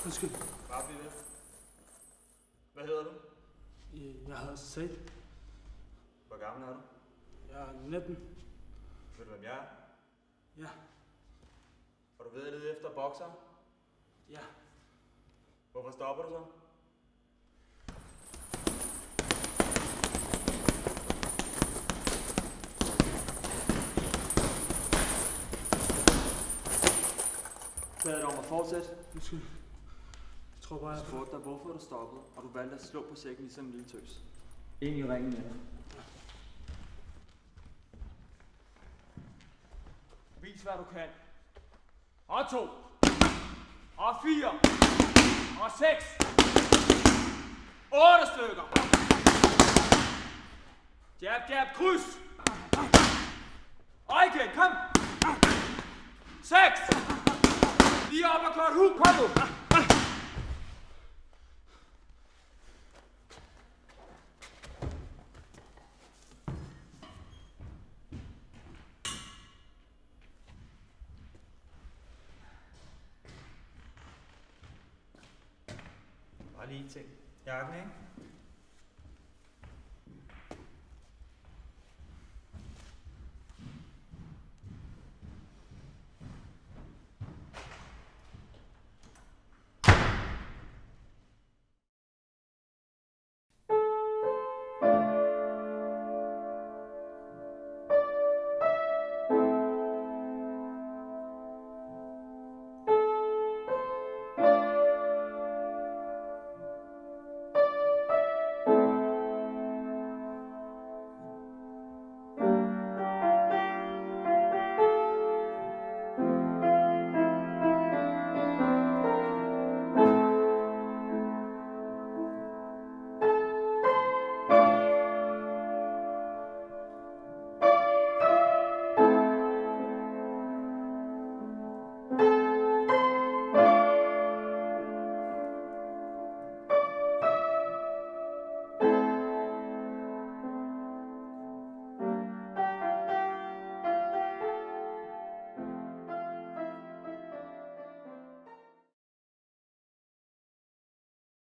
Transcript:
Undskyld. Bare bliv ved. Hvad hedder du? Jeg har set. Hvor gammel er du? Jeg er 19. Ved du, hvem jeg er? Ja. Og du ved at lede efter boksere? Ja. Hvorfor stopper du så? Bad dig om at fortsætte. Undskyld. Jeg tror bare, Jeg spurgte dig, hvorfor du stoppede, og du valgte at slå på sækken ligesom en lille tøs. Ind i ringen med dig. Vis hvad du kan. Og 2. Og 4. Og 6. 8 stykker. Jab, jab, kryds. Og igen, kom. 6. Lige op og kort hug, kom nu. Bare lige en ting. Jakken, ikke?